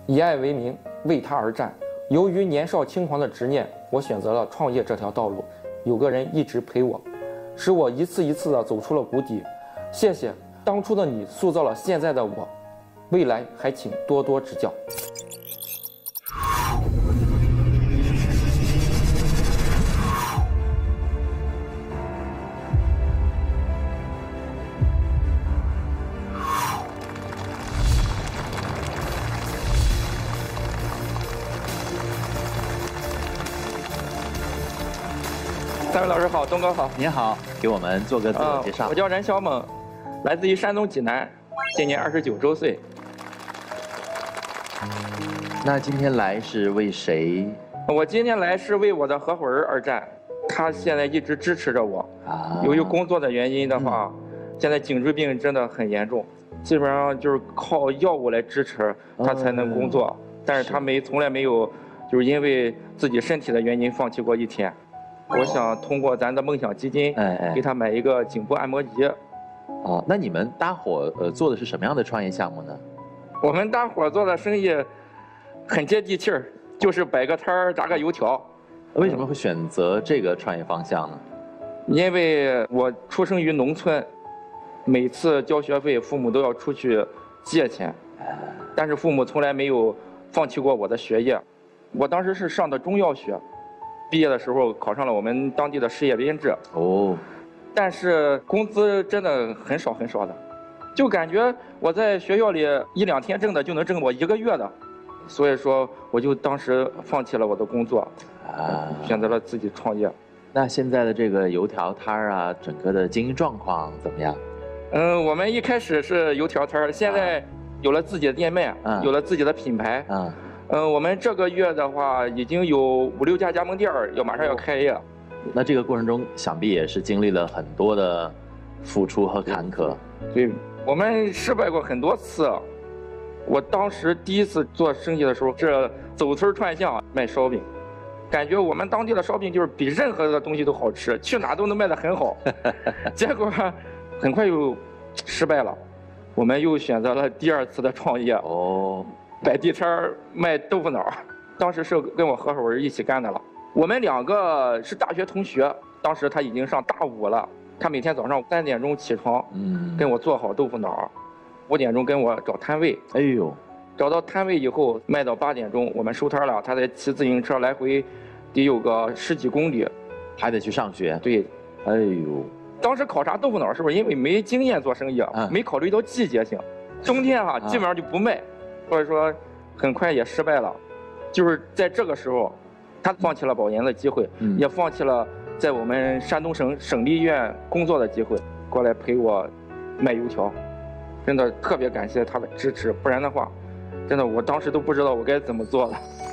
以爱为名，为他而战。由于年少轻狂的执念，我选择了创业这条道路。有个人一直陪我，使我一次一次地走出了谷底。谢谢当初的你，塑造了现在的我。未来还请多多指教。三位老师好，东哥好。 您好，给我们做个自我介绍。 我叫任小猛，来自于山东济南，今年29周岁。 那今天来是为谁？ 我今天来是为我的合伙人而战，他现在一直支持着我。由于工作的原因的话，现在颈椎病真的很严重，基本上就是靠药物来支持他才能工作。但是他从来没有，就是因为自己身体的原因放弃过一天。我想通过咱的梦想基金，给他买一个颈部按摩仪。 哦，那你们搭伙做的是什么样的创业项目呢？ 我们搭伙做的生意很接地气儿，就是摆个摊儿，炸个油条。 为什么会选择这个创业方向呢？ 因为我出生于农村，每次交学费，父母都要出去借钱，但是父母从来没有放弃过我的学业。我当时是上的中药学。毕业的时候考上了我们当地的事业编制但是工资真的很少很少的，就感觉我在学校里1、2天挣的就能挣我1个月的，所以说我就当时放弃了我的工作，选择了自己创业。 那现在的这个油条摊儿啊，整个的经营状况怎么样？ 我们一开始是油条摊儿，现在有了自己的店面，有了自己的品牌。我们这个月的话，已经有5、6家加盟店马上要开业。 那这个过程中，想必也是经历了很多的付出和坎坷。 对，我们失败过很多次。我当时第一次做生意的时候，是走村串巷卖烧饼，感觉我们当地的烧饼就是比任何的东西都好吃，去哪都能卖得很好。结果很快又失败了，我们又选择了第2次的创业。摆地摊卖豆腐脑，当时是跟我合伙人一起干的了。我们2个是大学同学，当时他已经上大5了。他每天早上3点钟起床，跟我做好豆腐脑，5点钟跟我找摊位。 哎呦， 找到摊位以后，卖到8点钟，我们收摊了。他再骑自行车来回，得有个10几公里， 还得去上学。 对， 哎呦， 当时考察豆腐脑是不是因为没经验做生意，没考虑到季节性，冬天基本上就不卖。所以说，很快也失败了。就是在这个时候，他放弃了保研的机会，也放弃了在我们山东省立医院工作的机会，过来陪我卖油条。真的特别感谢他的支持，不然的话，真的我当时都不知道我该怎么做了。